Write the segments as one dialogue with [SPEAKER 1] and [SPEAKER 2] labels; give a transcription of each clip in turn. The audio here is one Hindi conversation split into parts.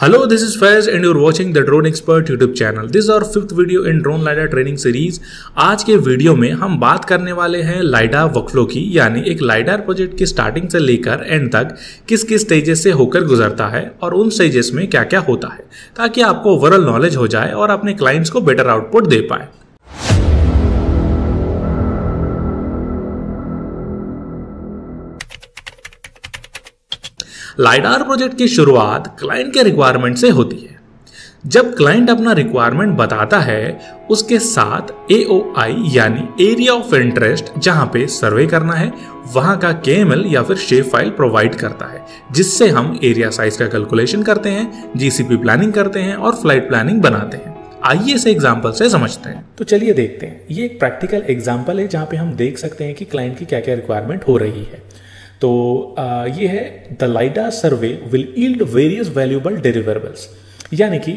[SPEAKER 1] Hello, this is Faiz and you're watching the Drone Expert YouTube channel. This is our fifth video in Drone LiDAR training series. आज के वीडियो में हम बात करने वाले हैं लाइडार वर्कफ्लो की, यानी एक लाइडार प्रोजेक्ट की स्टार्टिंग से लेकर एंड तक किस किस स्टेजेस से होकर गुजरता है और उन स्टेजेस में क्या क्या होता है, ताकि आपको ओवरऑल नॉलेज हो जाए और अपने क्लाइंट्स को बेटर आउटपुट दे पाए। लाइडार प्रोजेक्ट की शुरुआत क्लाइंट के रिक्वायरमेंट से होती है। जब क्लाइंट अपना रिक्वायरमेंट बताता है, उसके साथ AOI यानी एरिया ऑफ इंटरेस्ट, जहां पे सर्वे करना है, वहां का KML या फिर शेप फाइल प्रोवाइड करता है, जिससे हम एरिया साइज का कैलकुलेशन करते हैं, GCP प्लानिंग करते हैं और फ्लाइट प्लानिंग बनाते हैं। आइए इसे एग्जाम्पल से समझते हैं। तो चलिए देखते हैं। ये एक प्रैक्टिकल एग्जाम्पल है जहां पे हम देख सकते हैं कि क्लाइंट की क्या क्या रिक्वायरमेंट हो रही है। तो ये है the lidar survey will yield various valuable deliverables, यानी कि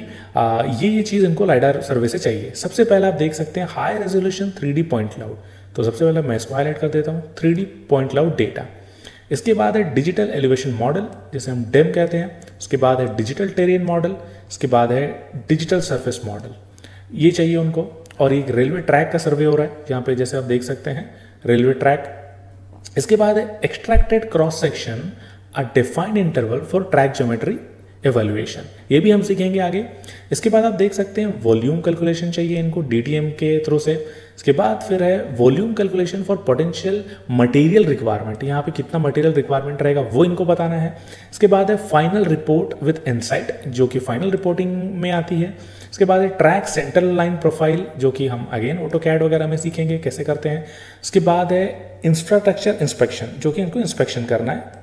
[SPEAKER 1] ये चीज़ इनको लाइडार सर्वे से चाहिए। सबसे पहले आप देख सकते हैं high resolution 3D point cloud. तो सबसे पहले मैं इसको हाईलाइट कर देता हूँ, 3D पॉइंट क्लाउड डेटा। इसके बाद है डिजिटल एलिवेशन मॉडल, जिसे हम डेम कहते हैं। उसके बाद है डिजिटल टेरेन मॉडल। इसके बाद है डिजिटल सरफेस मॉडल। ये चाहिए उनको। और एक रेलवे ट्रैक का सर्वे हो रहा है, यहाँ पे जैसे आप देख सकते हैं रेलवे ट्रैक। इसके बाद है extracted cross section a defined interval for track geometry evaluation, ये भी हम सीखेंगे आगे। इसके बाद आप देख सकते हैं वॉल्यूम कैलकुलेशन चाहिए इनको DTM के थ्रू से। इसके बाद फिर है volume calculation for potential material requirement, यहाँ पे कितना मटेरियल रिक्वायरमेंट रहेगा वो इनको बताना है। इसके बाद है फाइनल रिपोर्ट विद इनसाइट, जो कि फाइनल रिपोर्टिंग में आती है। इसके बाद है ट्रैक सेंट्रल लाइन प्रोफाइल, जो कि हम अगेन ऑटोकैड वगैरह में सीखेंगे कैसे करते हैं। इसके बाद है इंफ्रास्ट्रक्चर इंस्पेक्शन, जो कि इनको इंस्पेक्शन करना है।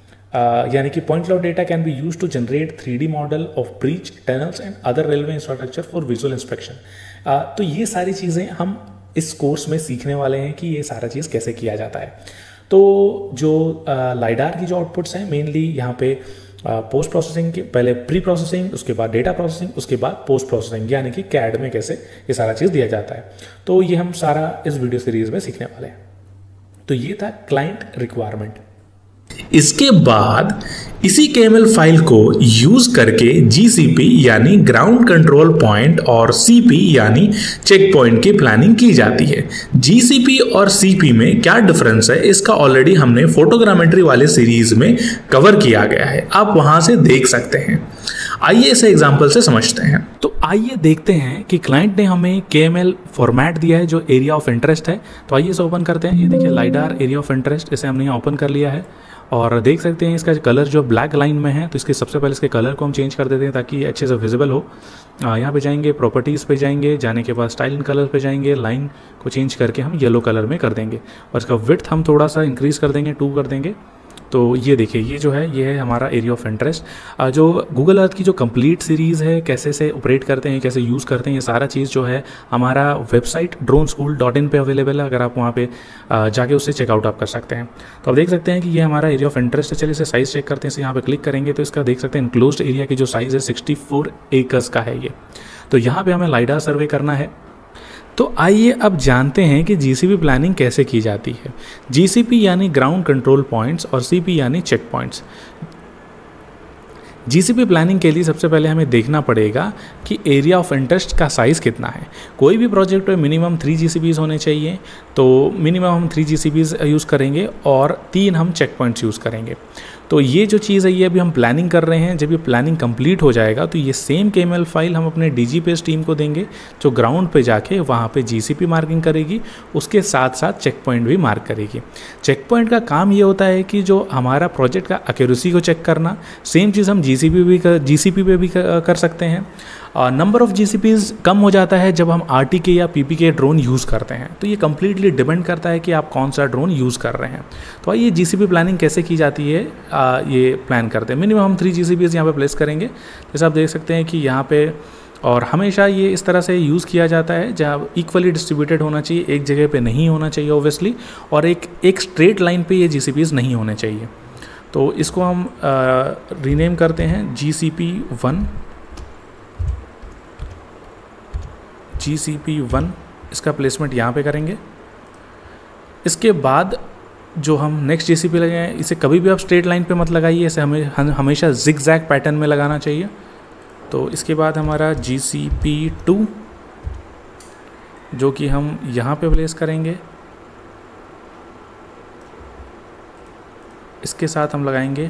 [SPEAKER 1] यानी कि point cloud data can be use to generate 3D model of bridge, tunnels and other railway infrastructure for visual inspection. तो ये सारी चीज़ें हम इस कोर्स में सीखने वाले हैं कि ये सारा चीज़ कैसे किया जाता है। तो जो लाइडार की जो आउटपुट्स हैं मेनली यहाँ पे पोस्ट प्रोसेसिंग के पहले प्री प्रोसेसिंग, उसके बाद डेटा प्रोसेसिंग, उसके बाद पोस्ट प्रोसेसिंग, यानी कि CAD में कैसे ये सारा चीज़ दिया जाता है। तो ये हम सारा इस वीडियो सीरीज में सीखने वाले हैं। तो ये था क्लाइंट रिक्वायरमेंट। इसके बाद इसी KML फाइल को यूज करके GCP यानी ग्राउंड कंट्रोल पॉइंट और CP यानी चेक पॉइंट की प्लानिंग की जाती है। GCP और CP में क्या डिफरेंस है, इसका ऑलरेडी हमने फोटोग्रामेट्री वाले सीरीज में कवर किया गया है, आप वहां से देख सकते हैं। आइए इसे एग्जांपल से समझते हैं। तो आइए देखते हैं कि क्लाइंट ने हमें KML फॉर्मेट दिया है जो एरिया ऑफ इंटरेस्ट है। तो आइए इसे ओपन करते हैं। ये देखिए लाइडार एरिया ऑफ इंटरेस्ट, इसे हमने यहाँ ओपन कर लिया है और देख सकते हैं इसका कलर जो ब्लैक लाइन में है, तो इसके सबसे पहले इसके कलर को हम चेंज कर देते हैं ताकि ये अच्छे से विजिबल हो। यहाँ पे जाएंगे, प्रॉपर्टीज़ पे जाएंगे, जाने के बाद स्टाइल एंड कलर पे जाएंगे, लाइन को चेंज करके हम येलो कलर में कर देंगे और इसका विड्थ हम थोड़ा सा इंक्रीज़ कर देंगे, 2 कर देंगे। तो ये देखिए ये जो है ये है हमारा एरिया ऑफ इंटरेस्ट। जो गूगल अर्थ की जो कंप्लीट सीरीज़ है, कैसे से ऑपरेट करते हैं, कैसे यूज़ करते हैं, ये सारा चीज़ जो है हमारा वेबसाइट droneschool.in पे अवेलेबल है। अगर आप वहाँ पे जाके उससे चेकआउट आप कर सकते हैं। तो आप देख सकते हैं कि ये हमारा एरिया ऑफ इंटरेस्ट है। चलिए इसे साइज़ चेक करते हैं। इसे यहाँ पे क्लिक करेंगे तो इसका देख सकते हैं इनक्लोज्ड एरिया की जो साइज़ है 64 एकर्स का है ये। तो यहाँ पर हमें लाइडार सर्वे करना है। तो आइए अब जानते हैं कि GCP प्लानिंग कैसे की जाती है। GCP यानी ग्राउंड कंट्रोल पॉइंट्स और CP यानी चेक पॉइंट्स। GCP प्लानिंग के लिए सबसे पहले हमें देखना पड़ेगा कि एरिया ऑफ इंटरेस्ट का साइज़ कितना है। कोई भी प्रोजेक्ट में मिनिमम 3 GCPs होने चाहिए, तो मिनिमम हम 3 GCPs यूज़ करेंगे और 3 हम चेक पॉइंट्स यूज़ करेंगे। तो ये जो चीज़ है ये अभी हम प्लानिंग कर रहे हैं। जब ये प्लानिंग कंप्लीट हो जाएगा तो ये सेम KML फाइल हम अपने DGPS टीम को देंगे, जो ग्राउंड पे जाके वहाँ पे GCP मार्किंग करेगी, उसके साथ साथ चेक पॉइंट भी मार्क करेगी। चेक पॉइंट का काम ये होता है कि जो हमारा प्रोजेक्ट का एक्यूरेसी को चेक करना। सेम चीज़ हम GCP पे भी कर सकते हैं। नंबर ऑफ़ GCPs कम हो जाता है जब हम RTK या PPK ड्रोन यूज़ करते हैं। तो ये कम्प्लीटली डिपेंड करता है कि आप कौन सा ड्रोन यूज़ कर रहे हैं। तो आइए GCP प्लानिंग कैसे की जाती है ये प्लान करते हैं। मिनिमम हम 3 GCPs यहाँ पे प्लेस करेंगे, जैसे आप देख सकते हैं कि यहाँ पे। और हमेशा ये इस तरह से यूज़ किया जाता है जहाँ इक्वली डिस्ट्रीब्यूटेड होना चाहिए, एक जगह पे नहीं होना चाहिए ऑब्वियसली, और एक स्ट्रेट लाइन पे ये GCPs नहीं होने चाहिए। तो इसको हम रीनेम करते हैं GCP1। इसका प्लेसमेंट यहाँ पे करेंगे। इसके बाद जो हम नेक्स्ट GCP लगाएं, इसे कभी भी आप स्ट्रेट लाइन पे मत लगाइए, इसे हमें हमेशा जिग जैग पैटर्न में लगाना चाहिए। तो इसके बाद हमारा GCP2 जो कि हम यहाँ पे प्लेस करेंगे, इसके साथ हम लगाएंगे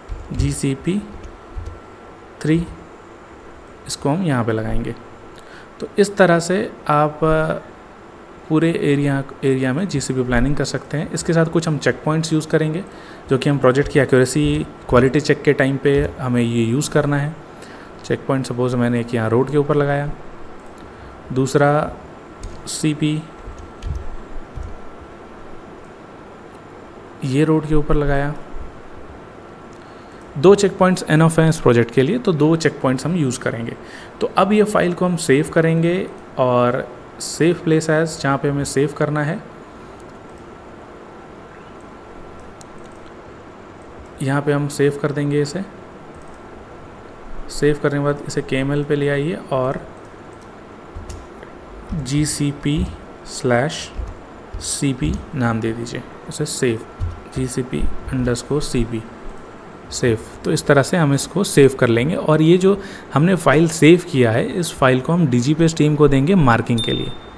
[SPEAKER 1] GCP3, इसको हम यहाँ पे लगाएंगे। तो इस तरह से आप पूरे एरिया में GCP प्लानिंग कर सकते हैं। इसके साथ कुछ हम चेक पॉइंट्स यूज़ करेंगे जो कि हम प्रोजेक्ट की एक्यूरेसी क्वालिटी चेक के टाइम पे हमें ये यूज़ करना है। चेक पॉइंट सपोज मैंने एक यहाँ रोड के ऊपर लगाया, दूसरा CP ये रोड के ऊपर लगाया। 2 चेक पॉइंट्स एनफ हैं इस प्रोजेक्ट के लिए, तो 2 चेक पॉइंट्स हम यूज़ करेंगे। तो अब ये फाइल को हम सेव करेंगे और सेव प्लेस एज जहाँ पे हमें सेव करना है, यहाँ पे हम सेव कर देंगे इसे। सेव करने के बाद इसे KML पे ले आइए और GCP/CP नाम दे दीजिए, इसे सेव GCP_CP सेव। तो इस तरह से हम इसको सेव कर लेंगे और ये जो हमने फाइल सेव किया है इस फाइल को हम DGPage टीम को देंगे मार्किंग के लिए।